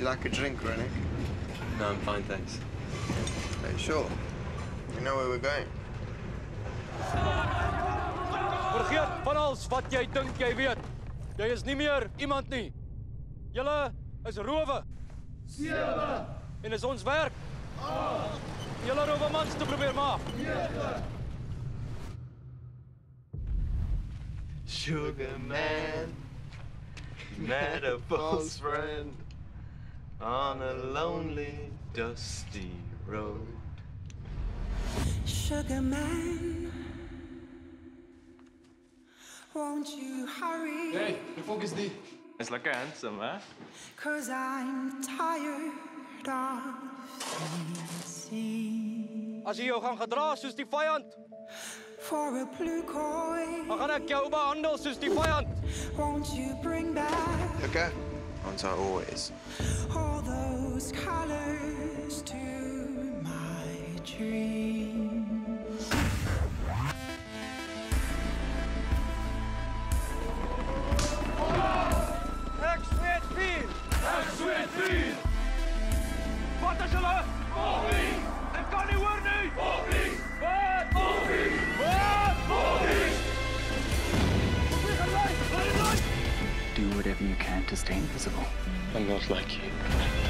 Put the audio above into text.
you like a drink, Rennick? No, I'm fine, thanks. Are you sure? You know where we're going? Vergeet van alles wat jy dink jy weet. Jy is nie meer iemand nie. Julle is rowe. 7. En is ons werk. 8. Julle rowe mans te probeer maak. 9. Sugar man, met a false friend on a lonely, dusty road. Sugar man, won't you hurry? Hey, the fuck is die? It's like handsome, hè? 'Cause I'm tired of seeing. As jy jou gaan gedra soos die vyand, for a blue coin, dan gaan ek jou behandel soos die vyand. Won't you bring back Okay. Aren't I always? all those colors to my dreams? Ek sweet vier. Ek sweet vier. Wat is hulle? Moffie. Ek kan nie hoor nie. Moffie. Wat? Moffie. Wat? Moffie. Do whatever you can to stay invisible. I'm not like you.